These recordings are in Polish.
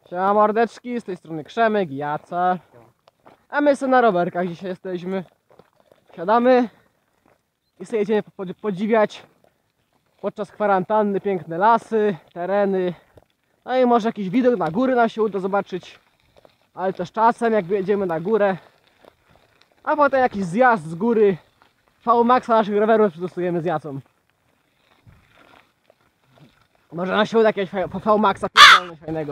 Siema mordeczki, z tej strony Krzemek i Jaca. A my sobie na rowerkach dzisiaj jesteśmy. Siadamy i sobie jedziemy podziwiać podczas kwarantanny piękne lasy, tereny. No i może jakiś widok na góry nam się uda zobaczyć. Ale też czasem jak wyjedziemy na górę. A potem jakiś zjazd z góry. V-Maxa naszych rowerów przetestujemy z Jacą. Może nam się uda jakiegoś V-Maxa pierdolność fajnego.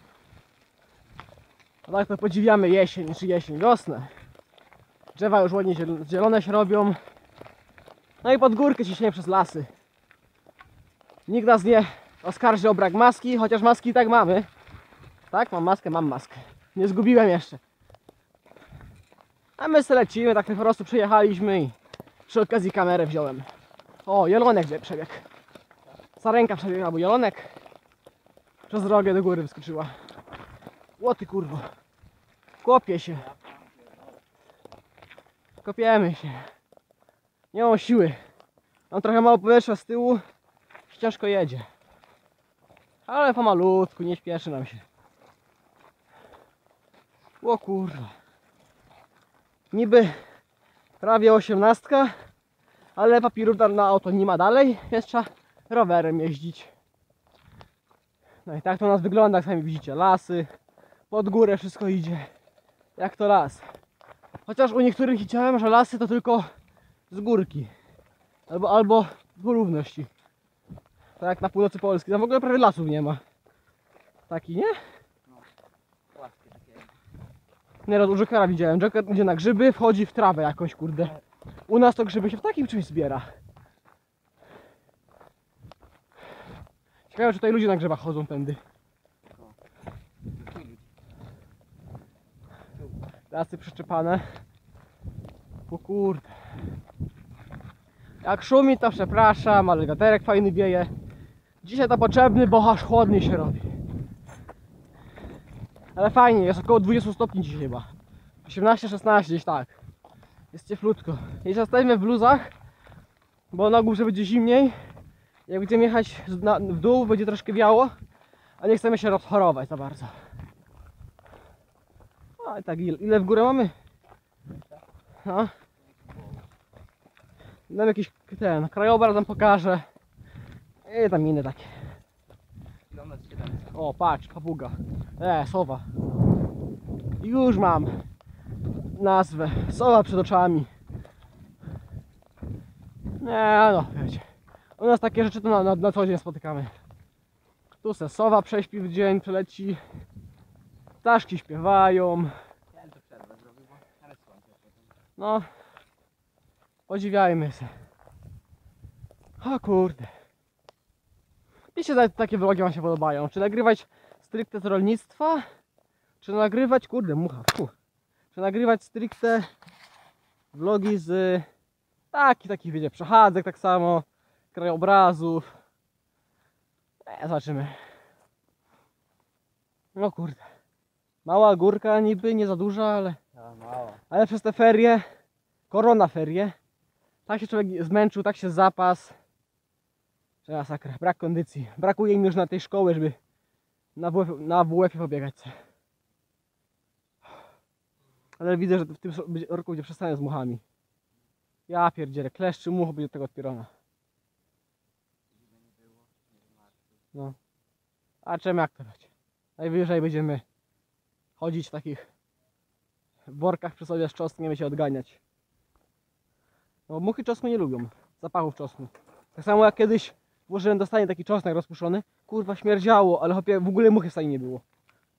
A tak to podziwiamy jesień, czy wiosnę. Drzewa już ładnie zielone się robią. No i pod górkę ciśniemy przez lasy. Nikt nas nie oskarży o brak maski, chociaż maski i tak mamy. Tak, mam maskę, mam maskę. Nie zgubiłem jeszcze. A my sobie lecimy, tak po prostu przejechaliśmy i przy okazji kamerę wziąłem. O, jelonek przebiegł. Sarenka przebiegła, bo jelonek przez drogę do góry wyskoczyła. Łoty kurwo. Kopię się. Kopiemy się. Nie mam siły. Mam trochę mało powietrza z tyłu. Ciężko jedzie. Ale pomalutku, nie śpieszy nam się. O kurwa. Niby prawie 18, ale papieru na auto nie ma dalej, więc trzeba rowerem jeździć. No i tak to u nas wygląda, jak sami widzicie. Lasy, pod górę wszystko idzie. Jak to las. Chociaż u niektórych widziałem, że lasy to tylko z górki. Albo w równości. Tak jak na północy Polski. Tam w ogóle prawie lasów nie ma. Taki, nie? Nieraz u Jokera widziałem. Joker idzie na grzyby, wchodzi w trawę jakąś, kurde. U nas to grzyby się w takim czymś zbiera. Ciekawe, czy tutaj ludzie na grzybach chodzą tędy. Lasy przyczepane. O kurde. Jak szumi, to przepraszam, ale wiaterek fajny wieje. Dzisiaj to potrzebny, bo aż chłodniej się robi. Ale fajnie, jest około 20 stopni dzisiaj chyba. 18-16 gdzieś tak. Jest cieplutko. I teraz jesteśmy w bluzach, bo na górze będzie zimniej. Jak będziemy jechać w dół, będzie troszkę wiało, a nie chcemy się rozchorować za bardzo. A i tak, ile w górę mamy? No. Dam jakiś krajobraz nam pokażę. I tam inne takie. O, patrz, papuga. Sowa. Już mam nazwę. Sowa przed oczami. Nie no, wiecie. U nas takie rzeczy to na co dzień spotykamy. Tu se sowa prześpi w dzień, przeleci. Ptaszki śpiewają. No. Podziwiajmy się. O kurde. Piszcie, takie vlogi wam się podobają. Czy nagrywać stricte z rolnictwa? Czy nagrywać, kurde, mucha, czy nagrywać stricte vlogi z takich, wiecie, przechadzek tak samo, krajobrazów. Zobaczymy. No kurde. Mała górka niby, nie za duża, ale przez te ferie, korona ferie, tak się człowiek zmęczył, tak się zapas. Że masakra, brak kondycji. Brakuje mi już na tej szkoły, żeby na WF-ie pobiegać. Ale widzę, że w tym roku będzie przestanie z muchami. Ja pierdzielę, kleszczy much będzie tego odpierona. No. A czemu jak to być? Najwyżej będziemy chodzić w takich workach przy sobie z czosnkiem i się odganiać. No muchy czosnku nie lubią. Zapachów czosnku. Tak samo jak kiedyś włożyłem do stanie taki czosnek rozpuszczony. Kurwa śmierdziało, ale w ogóle muchy w stanie nie było.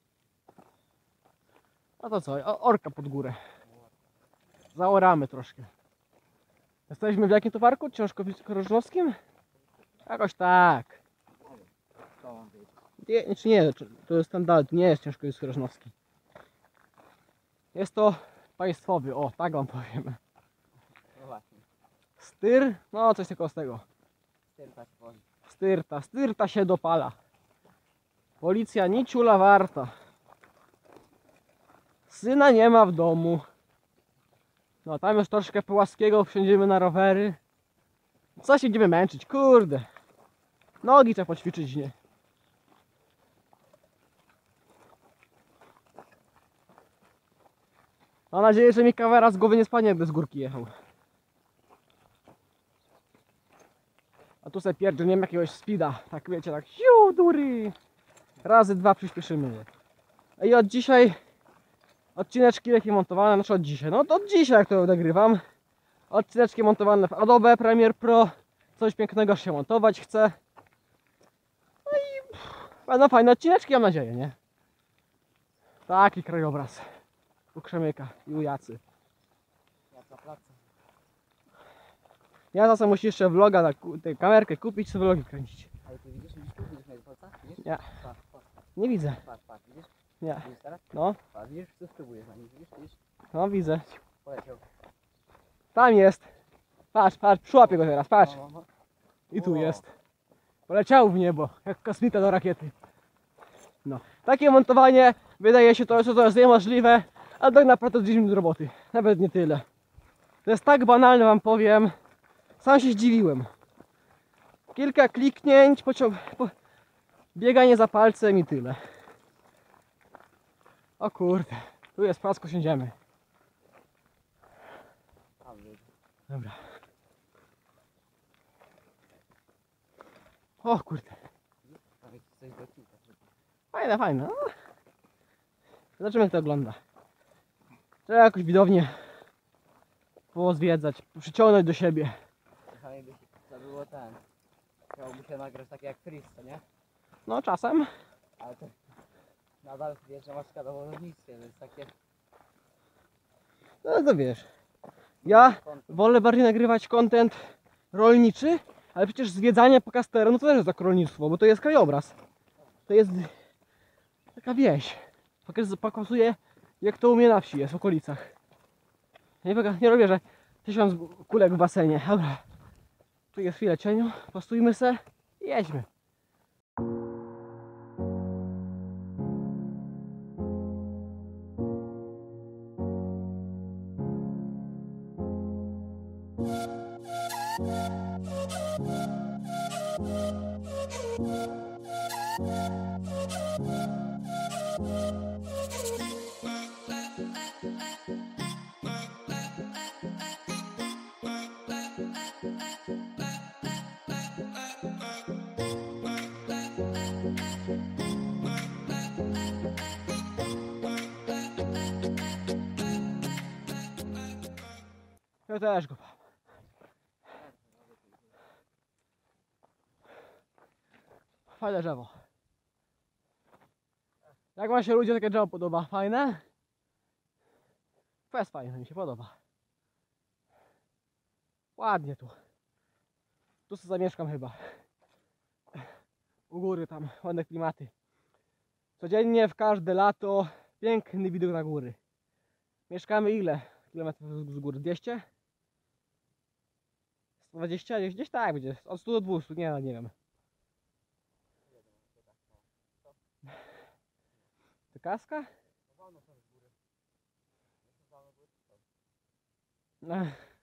A to co? Orka pod górę. Zaoramy troszkę. Jesteśmy w jakim to parku? Ciężkokorożnowskim? Jakoś tak. Nie, to jest standard, nie jest Ciężkokorożnowski. Jest to państwowy, o tak wam powiem. Styr? No coś takiego z tego. Styrta się dopala. Policja ni ciula warta. Syna nie ma w domu. No tam już troszkę płaskiego, wsiądziemy na rowery. Co się będziemy męczyć, kurde. Nogi trzeba poćwiczyć, nie? Mam nadzieję, że mi kawera z głowy nie spadnie, jakby z górki jechał. A tu sobie pierdzielniemy jakiegoś speeda. Tak wiecie, tak siu, dury. Razy 2 przyspieszymy. I od dzisiaj odcineczki jakie montowane, znaczy od dzisiaj, no to od dzisiaj jak to nagrywam. Odcineczki montowane w Adobe Premiere Pro. Coś pięknego się montować chcę. No i będą fajne odcineczki, mam nadzieję, nie? Taki krajobraz. U Krzemyka i u Jacy. Ja zase muszę jeszcze vloga na tę kamerkę kupić, sobie vlogi kręcić. Ale ty widzisz tu? Widzisz mojego palca? Widzisz? Nie. Patrz, patrz, Nie widzę. patrz, widzisz? Nie. Widzisz teraz? No, Patrz, widzisz? Co spróbujesz na nim, widzisz? no widzę. Poleciał. Tam jest. Patrz, patrz, przyłapię go teraz, patrz. No. I tu O. jest. Poleciał w niebo, jak kosmita do rakiety. No. Takie montowanie wydaje się to, że to jest niemożliwe, a tak naprawdę 10 minut roboty. Nawet nie tyle. To jest tak banalne, wam powiem. Sam się zdziwiłem. Kilka kliknięć, bieganie za palcem i tyle. O kurde, tu jest płasko, siądziemy. Dobra. O kurde. Coś do kilka. Fajne, fajne. No. Zobaczymy jak to wygląda. Trzeba jakoś widownię pozwiedzać, przyciągnąć do siebie. Czasami by to było ten. Chciałoby się nagrać takie jak Chris, to nie? No czasem. Ale to nadal wiesz, że masz kadłubnictwie, więc takie... No to wiesz. Ja wolę bardziej nagrywać content rolniczy, ale przecież zwiedzanie pokaz terenu to też jest tak rolnictwo, bo to jest krajobraz. To jest taka wieś. Pokazuje jak to u mnie na wsi jest, w okolicach. Nie robię, że 1000 kulek w basenie. Dobra. Tu jest chwilę cieniu, postójmy se i jedźmy. Ja też go mam. Fajne drzewo. Jak wam się ludzie takie drzewo podoba? Fajne? Fest fajny, mi się podoba. Ładnie tu. Tu sobie zamieszkam chyba. U góry tam, ładne klimaty. Codziennie w każde lato piękny widok na góry. Mieszkamy ile kilometrów z góry? 200? 120? Gdzieś tak będzie. Od 100 do 200, nie wiem. To kaska? No.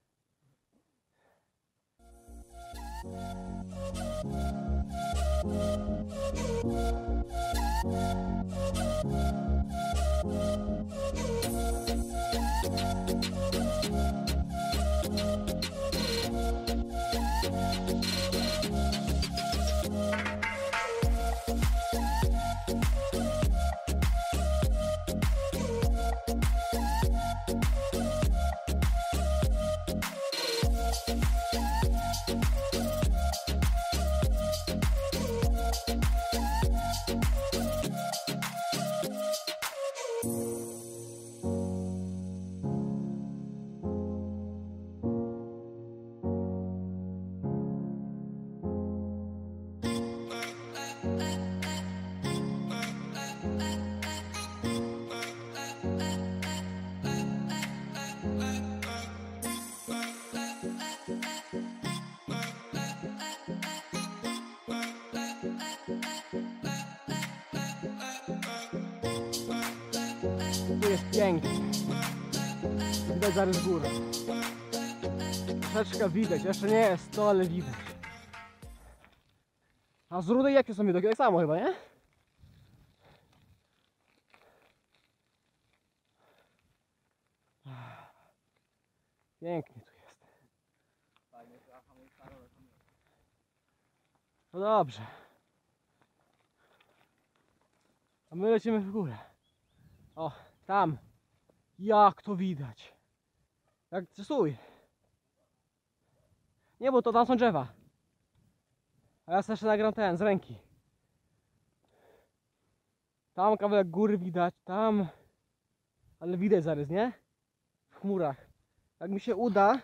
Tu jest pięknie. Widać zarys gór. Troszeczkę widać, jeszcze nie jest to, ale widać. A z Rudej jakie są widoki? Tak samo chyba, nie? Pięknie tu jest. Fajnie, to hamuj starą, to nie. No dobrze. A my lecimy w górę. O, tam. Jak to widać. Jak stój. Nie, bo to tam są drzewa. A ja sobie jeszcze nagram ten z ręki. Tam kawałek góry widać, tam. Ale widać zarys, nie? W chmurach. Jak mi się uda.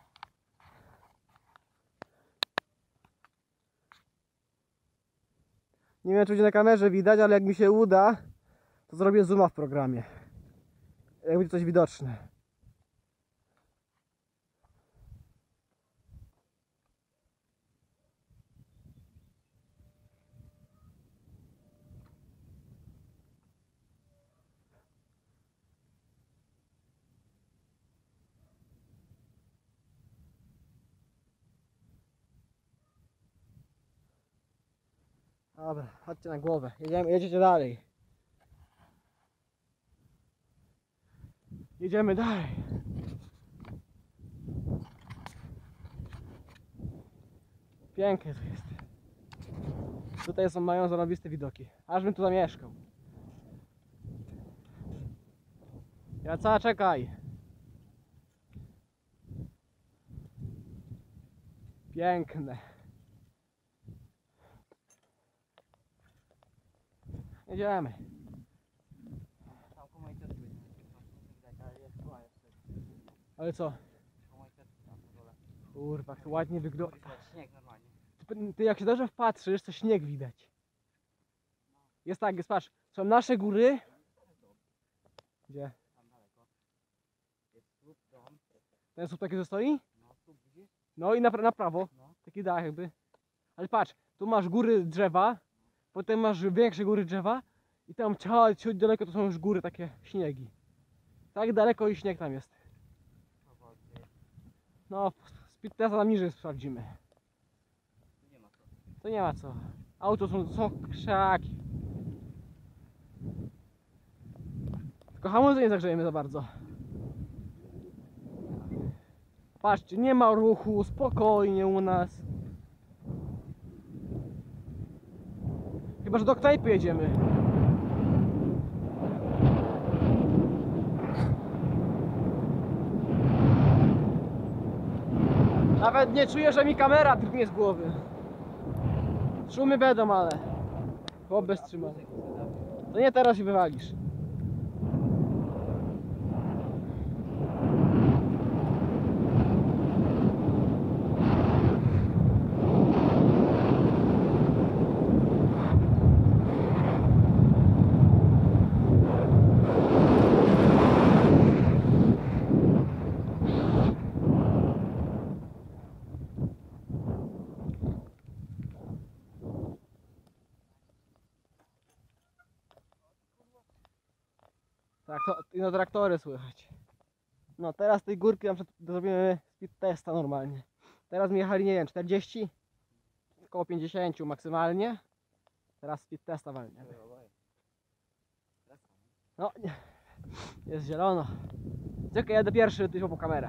Nie wiem, czy będzie na kamerze widać, ale jak mi się uda, to zrobię zooma w programie. Jak będzie coś widoczne. Dobra, chodźcie na głowę. Jedziecie dalej. Jedziemy dalej. Pięknie to jest. Tutaj mają zarobiste widoki. Aż bym tu zamieszkał. Jaca, czekaj. Piękne. Jedziemy. Tam koło mojej ciotki będzie widać, ale jest szkła jeszcze. Ale co? Koło mojej ciotki tam na dole. Kurwa, to ładnie wygląda. Widać śnieg normalnie. Ty jak się dobrze wpatrzysz, to śnieg widać. Jest tak, jest, patrz. Są nasze góry. Gdzie? Tam daleko. Jest słup, dom. Ten słup taki, co stoi? No, słup widzisz? No i na prawo. No. Taki dach jakby. Ale patrz, tu masz góry drzewa. Potem masz większe góry drzewa. I tam ciut daleko to są już góry, takie śniegi. Tak daleko i śnieg tam jest. Powodnie. No, speed testa tam niżej sprawdzimy. Tu nie ma co. To nie ma co. Auto są krzaki. Tylko hamulce nie zagrzejemy za bardzo. Patrzcie, nie ma ruchu, spokojnie u nas. Chyba, że do knajpy jedziemy. Nawet nie czuję, że mi kamera drgnie z głowy. Szumy będą, ale chłop bez trzymania. To nie teraz się wywalisz. No traktory słychać. No teraz tej górki na przykład zrobimy speed testa normalnie. Teraz mi jechali, nie wiem, 40, około 50 maksymalnie. Teraz speed testa walnie. No, jest zielono. Czekaj, jadę pierwszy, ty po kamerę.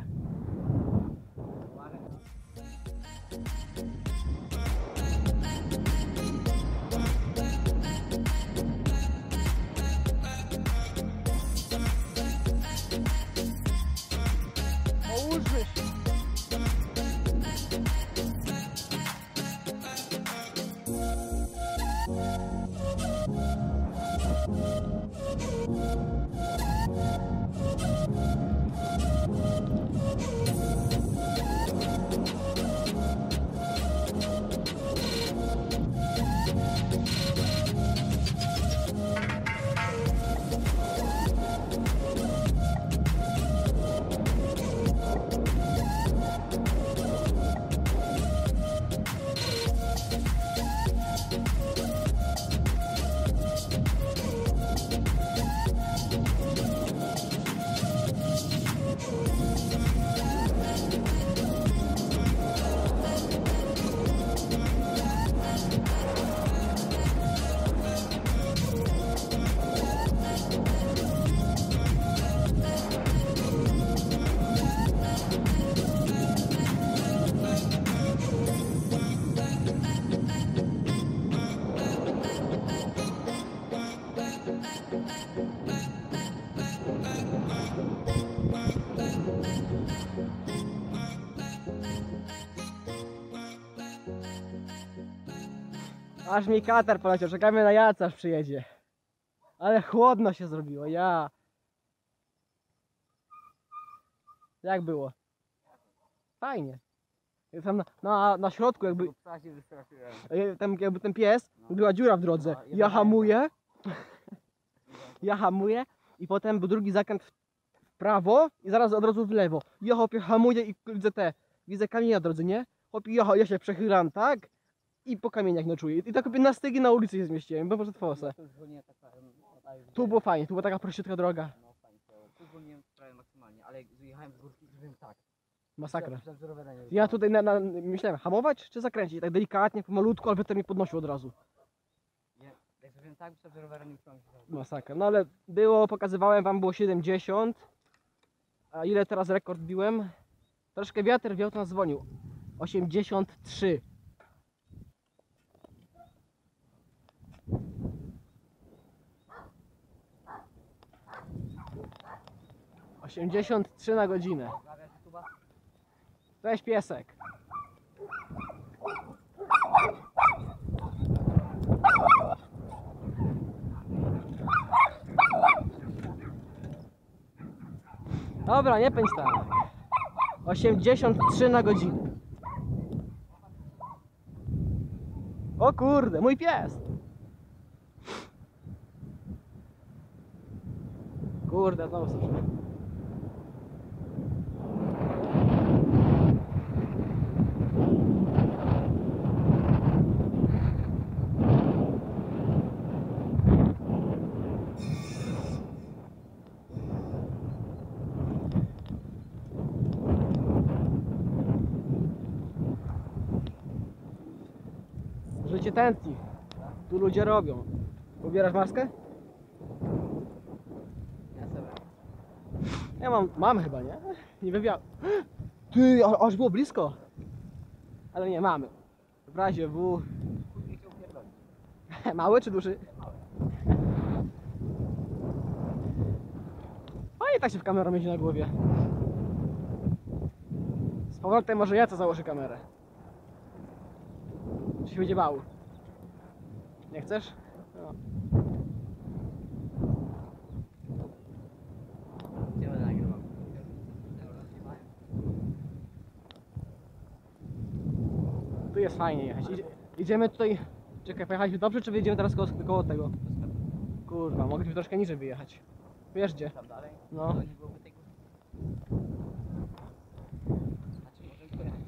Aż mi katar poleciał, czekamy na Jaca, aż przyjedzie. Ale chłodno się zrobiło, ja. Jak było? Fajnie. Tam na środku jakby, Psa się wystraszyłem. tam jakby ten pies, była dziura w drodze. No, Ja hamuję. Ja hamuję i potem był drugi zakręt w prawo i zaraz od razu w lewo. Ja chłopie hamuję i widzę kamień na drodze, nie? Chłopie, ja się przechylam, tak? I po kamieniach noczuję. I tak na stygi na ulicy się zmieściłem, bo poszedł fosę. Tu zwolniłem tak prawie, Tu było fajnie, tu była taka prościutka droga. No fajnie, tu zwolniłem prawie maksymalnie, ale jak zjechałem z górki, zrobiłem tak. Masakra. Myślałem, że rowera nie Ja tutaj myślałem, hamować czy zakręcić? Tak delikatnie, pomalutku, ale wiatr mnie podnosił od razu. Jak zrobiłem tak, myślałem, że rowera nie uczyłem się. Masakra. No ale było, pokazywałem wam, było 70. A ile teraz rekord biłem? Troszkę wiatr wiał, to nas dzwonił. 83. ...83 na godzinę. Cześć piesek. Dobra, nie pędź tak. 83 na godzinę. O kurde, mój pies. Kurde, znowu słyszę. Życie tętni. Tu ludzie robią. Ubierasz maskę? Ja sobie. Ja mam chyba, nie? Nie wywiał. Ty, aż było blisko. Ale nie, mamy. W razie W. Kurwa się upierdolić. Mały czy duży? A i tak się w kamerę mieć na głowie. Z powrotem może ja co założę kamerę. Czy się będzie bał? Nie chcesz? No. Gdzie będę nagrywał? Tu jest fajnie jechać. Idziemy tutaj. Czekaj, pojechaliśmy dobrze, czy wyjedziemy teraz koło tego? Kurwa, mogliśmy troszkę niżej wyjechać. Wiesz gdzie? Tam dalej? No. To nie byłoby tej góry. Znaczy może tu jechać.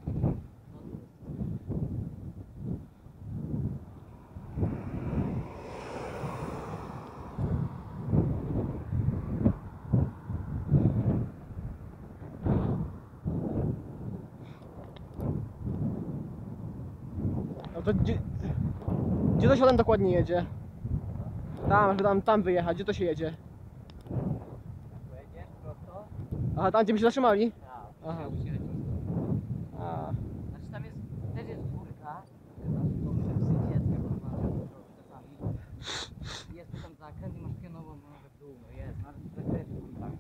No to gdzie to się tam dokładnie jedzie? Tam, żeby tam wyjechać, gdzie to się jedzie? Pojedziesz prosto? Aha, tam gdzie by się zatrzymali? Tak. Aha. Musiałby się lecieć. A, Znaczy tam jest, też jest górka. Tam to przepsycie, tylko czasami. Jest tam zakręt i masz pionową nogę w dół. No jest, nawet zakręty i tak.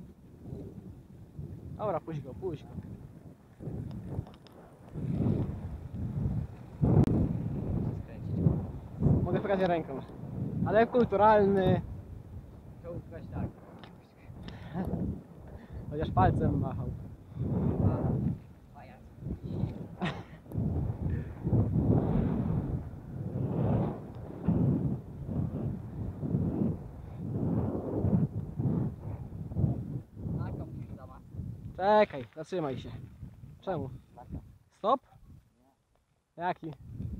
dobra, puść go, puść go. Skręcić. Mogę pokazać ręką. Ale kulturalny, Chciałbym pokazać tak. chociaż palcem machał. Pajac. Taką pizza ma. Czekaj, zatrzymaj się. Czemu? Taka. Stop? Jaki?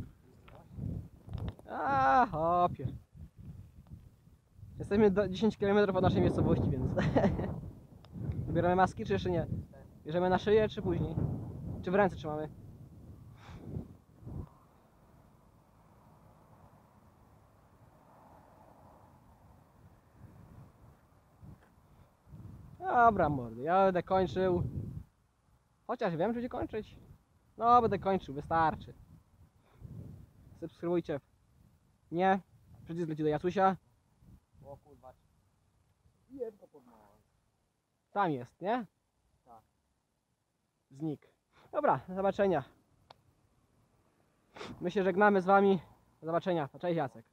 A, hopie. Jesteśmy 10 km od naszej miejscowości, więc... Wybieramy maski, czy jeszcze nie? Bierzemy na szyję, czy później? Czy w ręce trzymamy? Dobra, mordy, ja będę kończył. Chociaż wiem, że będzie kończyć. No, będę kończył, wystarczy. Subskrybujcie. Nie. Przycisk leci do Jacusia. O kurwa. Jem go pod nogi. Tam jest, nie? Tak. Znik. Dobra, do zobaczenia. My się żegnamy z wami. Do zobaczenia. Cześć Jacek.